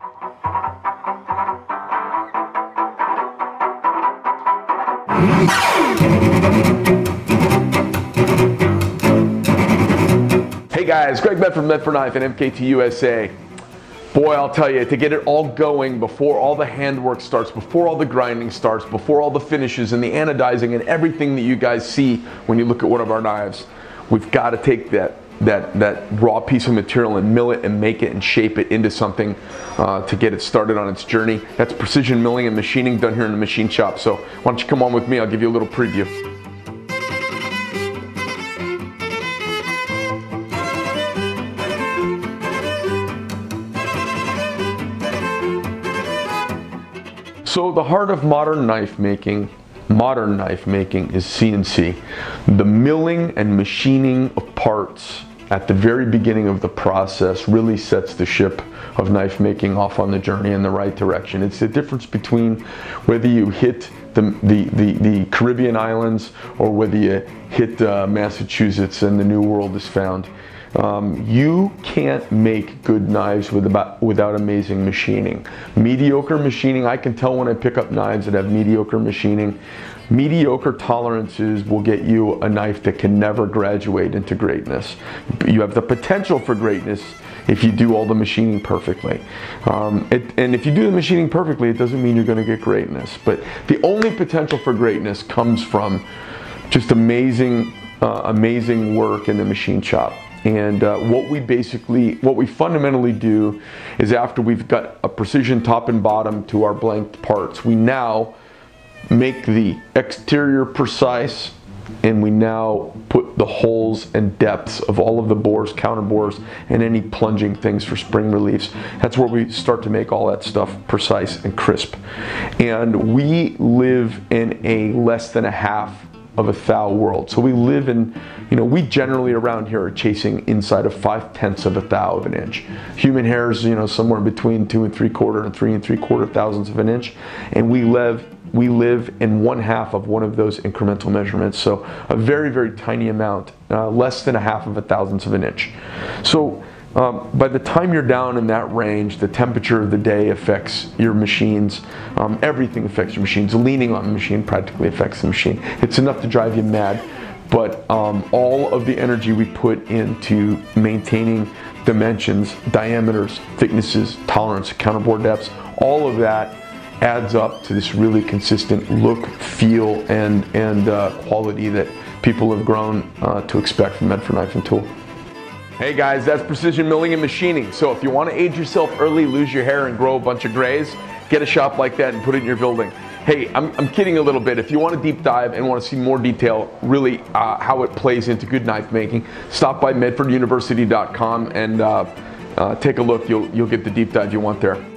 Hey guys, Greg Medford, Medford Knife and MKT USA. Boy, I'll tell you, to get it all going before all the handwork starts, before all the grinding starts, before all the finishes and the anodizing and everything that you guys see when you look at one of our knives, we've got to take that raw piece of material and mill it and make it and shape it into something to get it started on its journey. That's precision milling and machining done here in the machine shop. So why don't you come on with me, I'll give you a little preview. So the heart of modern knife making is CNC. The milling and machining of parts at the very beginning of the process really sets the ship of knife making off on the journey in the right direction. It's the difference between whether you hit the Caribbean islands or whether you hit Massachusetts and the New World is found. You can't make good knives without amazing machining. Mediocre machining, I can tell when I pick up knives that have mediocre machining. Mediocre tolerances will get you a knife that can never graduate into greatness. You have the potential for greatness if you do all the machining perfectly. And if you do the machining perfectly, it doesn't mean you're going to get greatness. But the only potential for greatness comes from just amazing work in the machine shop. And what we fundamentally do is, after we've got a precision top and bottom to our blanked parts, we now make the exterior precise, and we now put the holes and depths of all of the bores, counter bores, and any plunging things for spring reliefs. That's where we start to make all that stuff precise and crisp. And we live in a less than a half of a thou world. So we live in, we generally around here are chasing inside of 5/10 of a thou of an inch. Human hairs, somewhere between 2 3/4 and 3 3/4 thousandths of an inch. And we live in 1/2 of one of those incremental measurements. So a very, very tiny amount, less than a half of a thousandth of an inch. So by the time you're down in that range, the temperature of the day affects your machines. Everything affects your machines. Leaning on the machine practically affects the machine. It's enough to drive you mad. But all of the energy we put into maintaining dimensions, diameters, thicknesses, tolerance, counterbore depths, all of that adds up to this really consistent look, feel, and quality that people have grown to expect from Medford Knife and Tool. Hey guys, that's precision milling and machining. So if you want to age yourself early, lose your hair, and grow a bunch of grays, get a shop like that and put it in your building. Hey, I'm kidding a little bit. If you want to deep dive and want to see more detail, really how it plays into good knife making, stop by medforduniversity.com and take a look. You'll get the deep dive you want there.